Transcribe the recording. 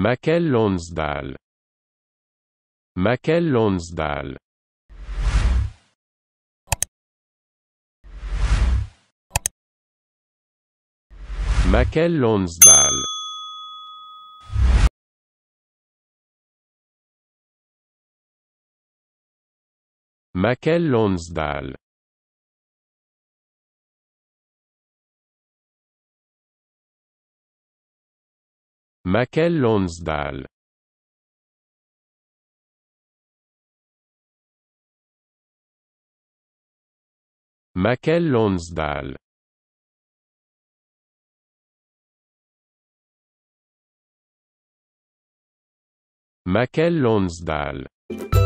Michael Lonsdale. Michael Lonsdale. Michael Lonsdale. Michael Lonsdale. Michael Lonsdale. Michael Lonsdale. Michael Lonsdale.